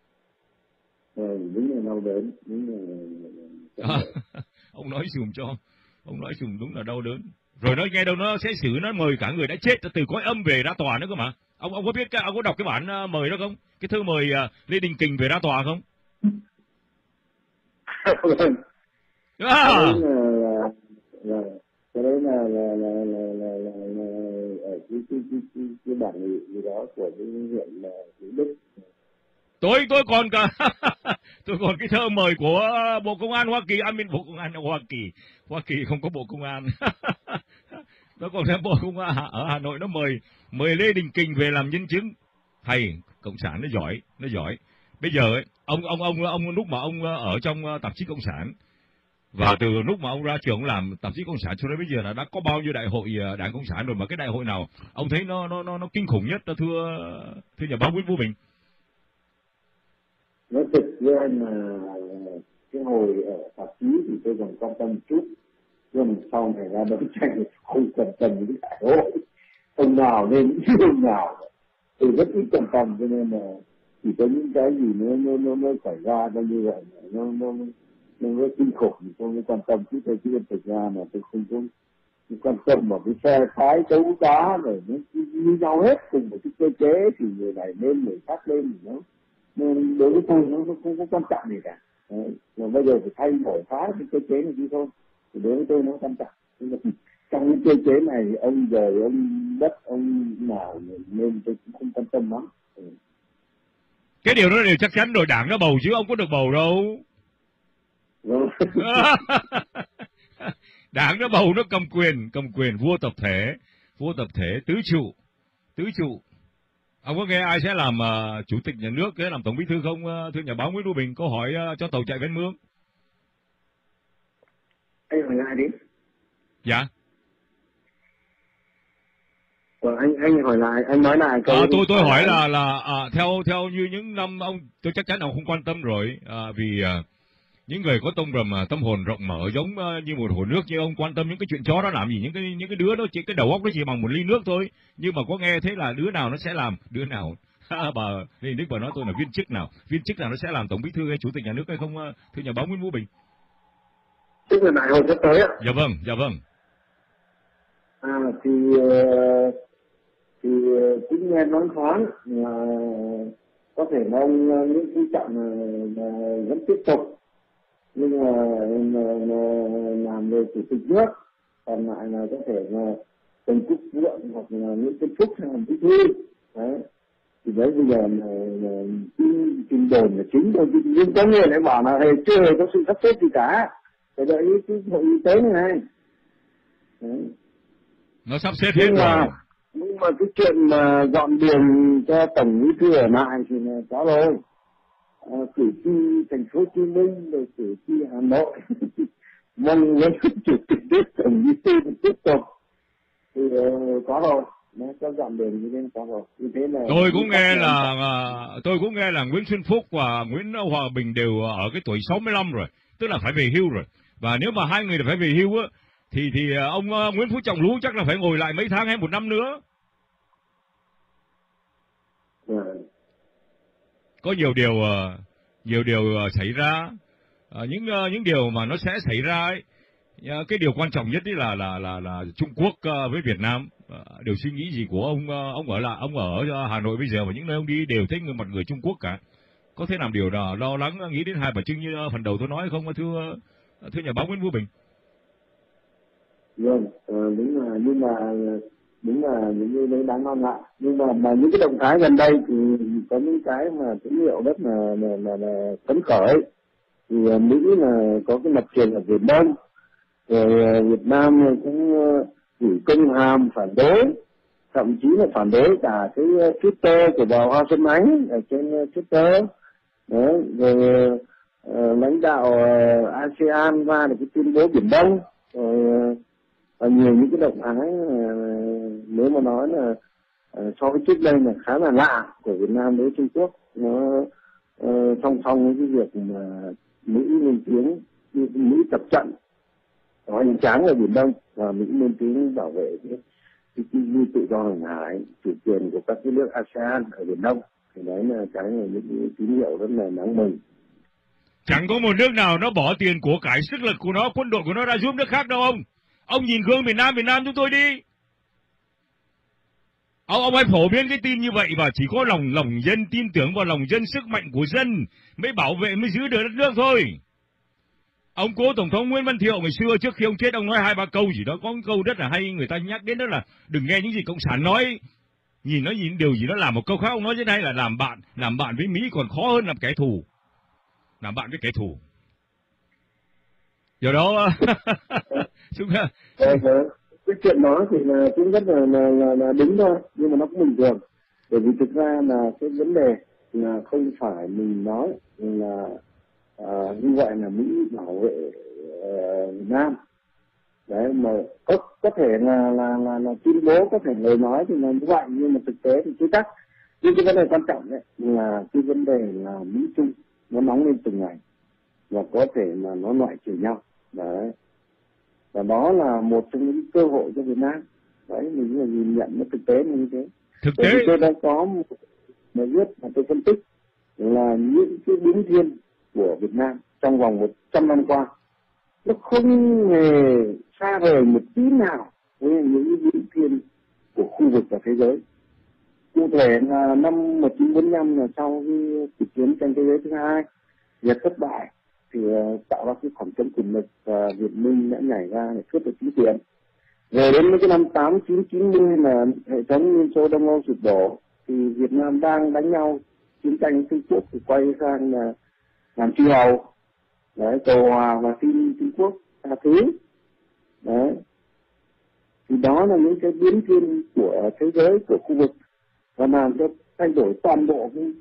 Đúng là đau đớn, đúng là... Ông nói sùm đúng là đau đớn. Rồi nó nghe đâu nó xét xử, nó mời cả người đã chết từ cõi âm về ra tòa nữa cơ mà. Ông có biết ông có đọc cái bản mời đó không? Cái thư mời Lê Đình Kình về ra tòa không? Cái đấy là ở cái bản gì đó của cái huyện là Đức. Tôi còn tôi còn cái thơ mời của Bộ Công an Hoa Kỳ, Bộ Công an Hoa Kỳ không có Bộ Công an. Nó còn thêm Bộ Công an ở Hà Nội, nó mời Lê Đình Kình về làm nhân chứng. Thầy cộng sản nó giỏi. Bây giờ ấy, ông lúc mà ông ở trong tạp chí Cộng sản, và từ lúc mà ông ra trường ông làm tạp chí Cộng sản cho đến bây giờ là đã có bao nhiêu đại hội Đảng Cộng sản rồi, mà cái đại hội nào ông thấy nó kinh khủng nhất đó, thưa nhà báo Nguyễn Vũ Bình? Nói thực với anh là cái hồi ở tạp chí thì tôi còn quan tâm một chút, nhưng sau này ra đấu tranh không quan tâm đến đại hội, ông nào nên ông nào tôi rất ít quan tâm, cho nên là chỉ có những cái gì nó xảy ra như vậy nó kinh khủng thì tôi mới quan tâm, chứ tôi chưa thực ra mà tôi không có quan tâm vào cái phe phái đấu đá rồi nó như nhau hết cùng một cái cơ chế, thì người này lên người khác lên thì nó nên đối với tôi nó không có quan trọng gì cả. Đấy. Mà bây giờ phải thay đổi phá cái cơ chế này đi thôi, thì đối với tôi nó quan trọng. Trong cái cơ chế này ông giờ ông đất ông nào nên tôi cũng không quan tâm lắm. Cái điều đó đều chắc chắn rồi, Đảng nó bầu chứ ông có được bầu đâu. Đảng nó bầu, nó cầm quyền vua tập thể tứ trụ. Ông có nghe ai sẽ làm chủ tịch nhà nước, sẽ làm tổng bí thư không, thưa nhà báo Nguyễn Vũ Bình? Câu hỏi cho tàu chạy ven mương. Anh hỏi lại đi. Dạ. Anh hỏi lại, anh nói lại câu. Tôi hỏi là theo như những năm ông, tôi chắc chắn ông không quan tâm rồi, vì những người có tâm hồn rộng mở giống như một hồ nước như ông quan tâm những cái chuyện chó đó làm gì? Những cái đứa đó chỉ cái đầu óc nó chỉ bằng một ly nước thôi. Nhưng mà có nghe thế là đứa nào nó sẽ làm, đứa nào bà Lê Đức bà nói tôi là viên chức nào nó sẽ làm tổng bí thư hay chủ tịch nhà nước hay không, thưa nhà báo Nguyễn Vũ Bình? Tức là đại hội sắp tới ạ? Dạ vâng. Thì cũng nghe nói thoáng là có thể là ông Nguyễn Phú Trọng vẫn tiếp tục, nhưng mà làm về chủ tịch nước, còn lại là có thể là Trần Quốc Vượng hoặc là Nguyễn Xuân Phúc làm bí thư. Đấy, thì đấy bây giờ là tin đồn là chính thôi, nhưng có người lại bảo là chưa hề có sự sắp xếp gì cả, phải đợi cái hội y tế này. Đấy. Nó sắp xếp hết rồi. Nhưng mà cái chuyện mà dọn đường cho tổng bí thư ở lại thì là có rồi. Cử tri thành phố Hồ Chí Minh rồi cử tri Hà Nội mong muốn chủ tịch nước tổng bí thư tiếp tục thì có rồi. Nó có dọn đường như thế có rồi. Như thế là tôi cũng nghe là Nguyễn Xuân Phúc và Nguyễn Hòa Bình đều ở cái tuổi 65 rồi, tức là phải về hưu rồi. Và nếu mà hai người phải về hưu á thì ông Nguyễn Phú Trọng Lú chắc là phải ngồi lại mấy tháng hay 1 năm nữa. Có nhiều điều xảy ra, những điều mà nó sẽ xảy ra ấy. Cái điều quan trọng nhất ấy là Trung Quốc với Việt Nam. Điều suy nghĩ gì của ông ở Hà Nội bây giờ, và những nơi ông đi đều thấy mặt người Trung Quốc cả. Có thể làm điều đó lo lắng nghĩ đến Hai Bà Trưng như phần đầu tôi nói không, thưa nhà báo Nguyễn Vũ Bình? Vâng, đúng là những cái đấy đáng lo ngại, nhưng mà những cái động thái gần đây thì có những cái mà tín hiệu rất là phấn khởi. Thì Mỹ là có cái lập trường ở Việt Nam, rồi Việt Nam cũng gửi công hàm phản đối, thậm chí là phản đối cả cái Twitter của bà Hoa Xuân Ánh ở trên Twitter. Đấy, rồi lãnh đạo ASEAN ra được cái tuyên bố Biển Đông, rồi và nhiều những cái động thái nếu mà nói là so với trước đây là khá là lạ của Việt Nam đối với Trung Quốc. Nó song song với cái việc mà Mỹ lên tiếng, Mỹ tập trận có hành tráng ở Biển Đông và Mỹ lên tiếng bảo vệ cái tự do hàng hải, chủ quyền của các cái nước ASEAN ở Biển Đông, thì đấy là cái là những tín hiệu rất là đáng mừng. Chẳng có một nước nào nó bỏ tiền của cải sức lực của nó, quân đội của nó ra giúp nước khác đâu ông. Ông nhìn gương Việt Nam chúng tôi đi. Ông hãy phổ biến cái tin như vậy, và chỉ có lòng dân tin tưởng vào lòng dân, sức mạnh của dân mới bảo vệ, mới giữ được đất nước thôi. Ông cố Tổng thống Nguyễn Văn Thiệu ngày xưa trước khi ông chết, ông nói 2-3 câu gì đó, có một câu rất là hay, người ta nhắc đến đó là đừng nghe những gì Cộng sản nói. Nhìn điều gì đó, làm một câu khác ông nói rất hay là làm bạn với Mỹ còn khó hơn làm kẻ thù. Làm bạn với kẻ thù. Do đó chúng ta cái chuyện đó thì là cũng rất là đúng thôi, nhưng mà nó cũng bình thường, bởi vì thực ra là cái vấn đề là không phải mình nói là như vậy là Mỹ bảo vệ Việt Nam đấy, mà có thể là tuyên bố, có thể lời nói thì là như vậy, nhưng mà thực tế thì chưa chắc. Nhưng cái vấn đề quan trọng đấy là cái vấn đề là Mỹ Trung nó nóng lên từng ngày và có thể là nó loại trừ nhau đấy, và đó là một trong những cơ hội cho Việt Nam đấy. Mình là nhìn nhận nó thực tế như thế. Thực tế tôi đã có một viết mà tôi phân tích là những cái biến thiên của Việt Nam trong vòng 100 năm qua nó không hề xa vời một tí nào với những biến thiên của khu vực và thế giới. Cụ thể là năm 1945 là sau cái chiến tranh thế giới thứ hai, Việt thất bại thì tạo ra cái khoảng trống quyền lực và Việt Minh đã nhảy ra để cướp được chính quyền. Rồi đến cái năm 8990 là hệ thống Liên Xô Đông Âu sụp đổ, thì Việt Nam đang đánh nhau chiến tranh Trung Quốc thì quay sang là làm chư hầu đấy, cầu hòa và xin Trung Quốc tha thứ đấy. Thì đó là những cái biến thiên của thế giới, của khu vực, và làm cho thay đổi toàn bộ cái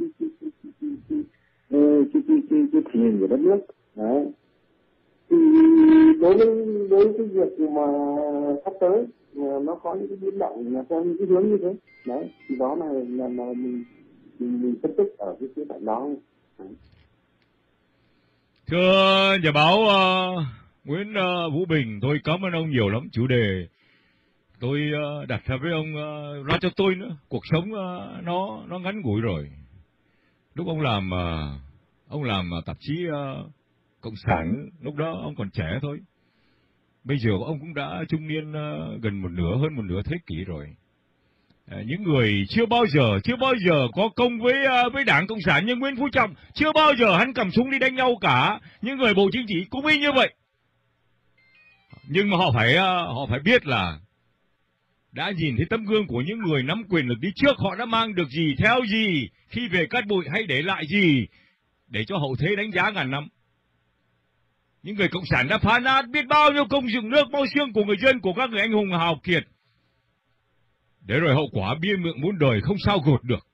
tình hình của đất nước đấy. Thì đối với cái việc mà sắp tới nó có những cái biến động là theo những cái hướng như thế đấy, thì đó là mình phân tích ở cái khía cạnh đó. Đấy. Thưa nhà báo Nguyễn Vũ Bình, tôi cảm ơn ông nhiều lắm. Chủ đề tôi đặt ra với ông ra cho tôi nữa. Cuộc sống nó ngắn ngủi rồi. Lúc ông làm tạp chí Cộng sản, lúc đó ông còn trẻ thôi. Bây giờ ông cũng đã trung niên gần hơn một nửa thế kỷ rồi. Những người chưa bao giờ có công với Đảng Cộng sản như Nguyễn Phú Trọng, chưa bao giờ hắn cầm súng đi đánh nhau cả. Những người Bộ Chính trị cũng y như vậy. Nhưng mà họ phải biết là đã nhìn thấy tấm gương của những người nắm quyền lực đi trước, họ đã mang được gì, theo gì, khi về cát bụi hay để lại gì, để cho hậu thế đánh giá ngàn năm. Những người Cộng sản đã phá nát biết bao nhiêu công dựng nước, bao xương của người dân, của các người anh hùng hào kiệt. Để rồi hậu quả bia miệng muôn đời không sao gột được.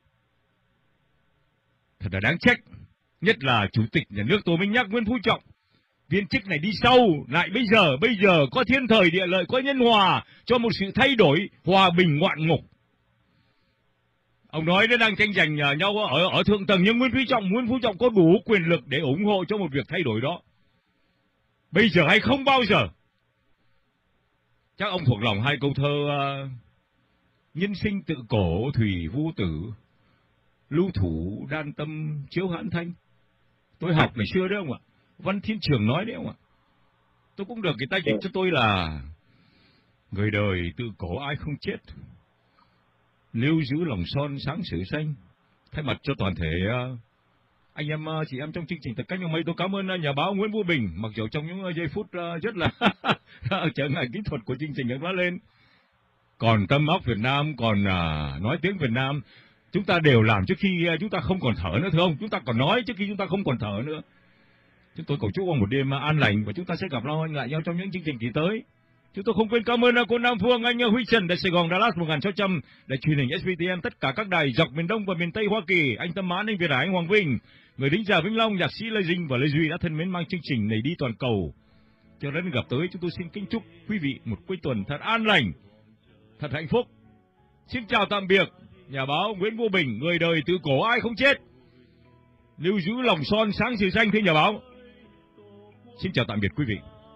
Thật là đáng trách. Nhất là Chủ tịch Nhà nước, tôi mới nhắc Nguyễn Phú Trọng. Viên chức này đi sâu, lại bây giờ có thiên thời địa lợi, có nhân hòa cho một sự thay đổi hòa bình ngoạn mục. Ông nói nó đang tranh giành nhau ở thượng tầng, nhưng Nguyễn Phú Trọng có đủ quyền lực để ủng hộ cho một việc thay đổi đó. Bây giờ hay không bao giờ. Chắc ông thuộc lòng hai câu thơ nhân sinh tự cổ thủy vô tử, lưu thủ đan tâm chiếu hãn thanh. Tôi học ngày xưa đấy ông ạ. Văn Thiên Trường nói đấy ông ạ. Tôi cũng được người ta dịch cho tôi là người đời tự cổ ai không chết, lưu giữ lòng son sáng sử xanh. Thay mặt cho toàn thể anh em chị em trong chương trình Thật Cách Nhau Mây, tôi cảm ơn nhà báo Nguyễn Vũ Bình, mặc dù trong những giây phút rất là trở ngại kỹ thuật của chương trình đã lên. Còn tâm óc Việt Nam, còn nói tiếng Việt Nam, chúng ta đều làm trước khi chúng ta không còn thở nữa, thưa ông. Chúng ta còn nói trước khi chúng ta không còn thở nữa. Chúng tôi cầu chúc ông một đêm an lành, và chúng ta sẽ gặp lại nhau trong những chương trình kỳ tới. Chúng tôi không quên cảm ơn cô Nam Phương, anh Huy Trần, Đài Sài Gòn, Dallas 1600, Đài truyền hình SBTN, tất cả các đài dọc miền Đông và miền Tây Hoa Kỳ, anh Tâm Mãn, anh Việt Hải, anh Hoàng Vinh, người lính già Vĩnh Long, nhạc sĩ Lê Dinh và Lê Duy đã thân mến mang chương trình này đi toàn cầu. Cho đến gặp tới, chúng tôi xin kính chúc quý vị một cuối tuần thật an lành, thật hạnh phúc. Xin chào tạm biệt, nhà báo Nguyễn Vô Bình, người đời tự cổ ai không chết, lưu giữ lòng son sáng sự xanh thưa nhà báo. Xin chào tạm biệt quý vị.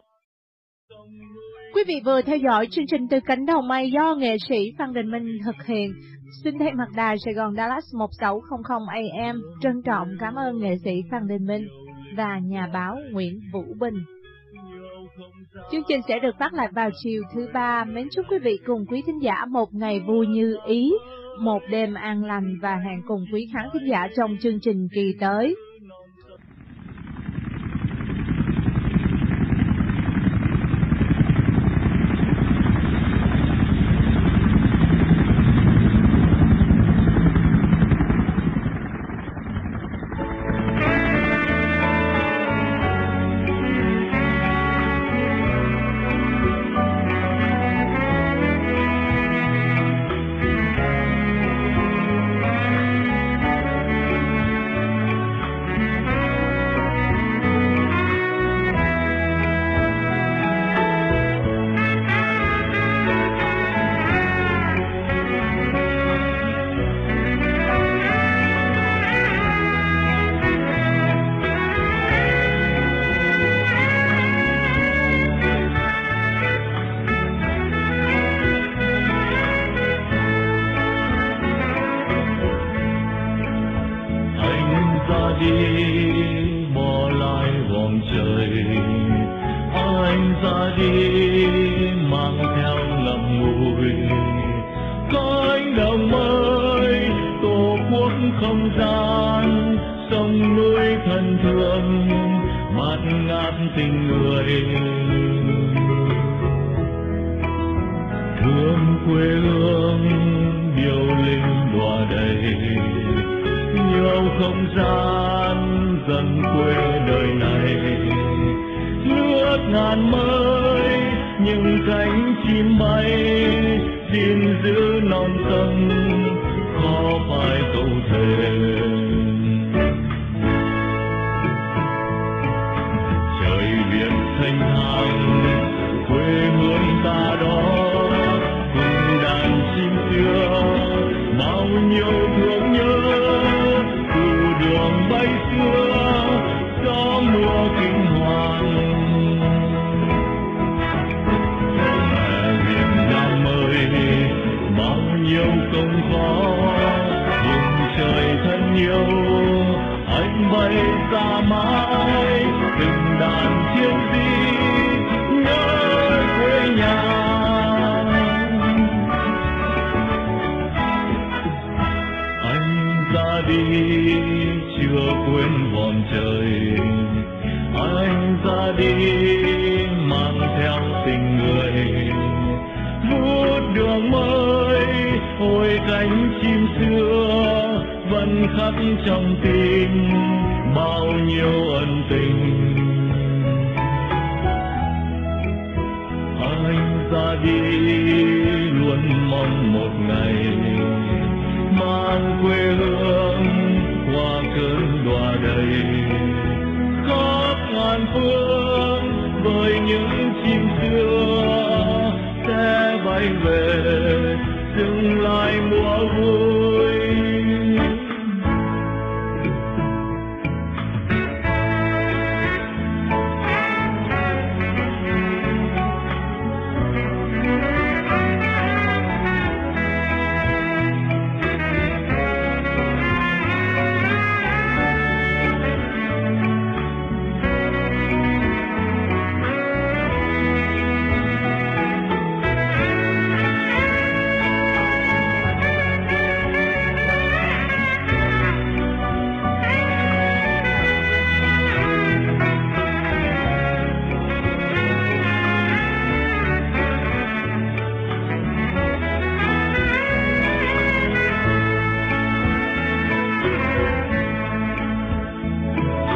Quý vị vừa theo dõi chương trình Từ Cánh Đồng Mây do nghệ sĩ Phan Đình Minh thực hiện. Xin thay mặt đài Sài Gòn Dallas 1600 AM trân trọng cảm ơn nghệ sĩ Phan Đình Minh và nhà báo Nguyễn Vũ Bình. Chương trình sẽ được phát lại vào chiều thứ Ba. Mến chúc quý vị cùng quý thính giả một ngày vui như ý, một đêm an lành và hẹn cùng quý khán thính giả trong chương trình kỳ tới.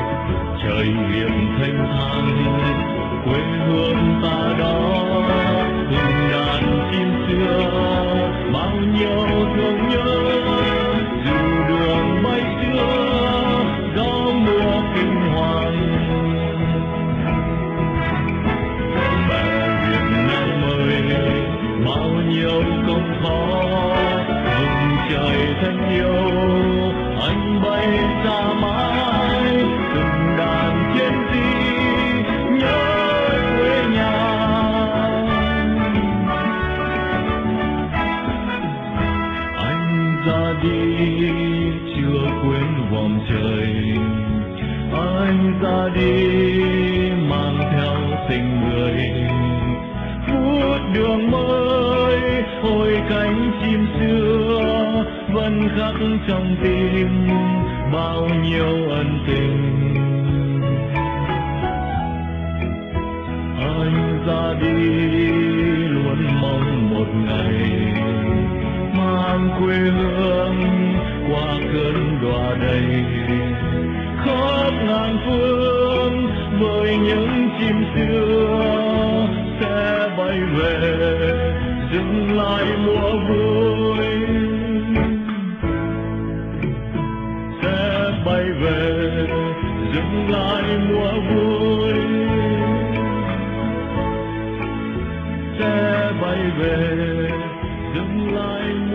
trời hiền thanh thang quê hương ta đó khoảnh khắc trong tim bao nhiêu ân tình. Anh ra đi luôn mong một ngày mang quê hương qua cơn đọa đầy, khắp ngàn phương với những chim xưa sẽ bay về dừng lại mùa vui, sẽ bay về dừng lại mùa vui, sẽ bay về dừng lại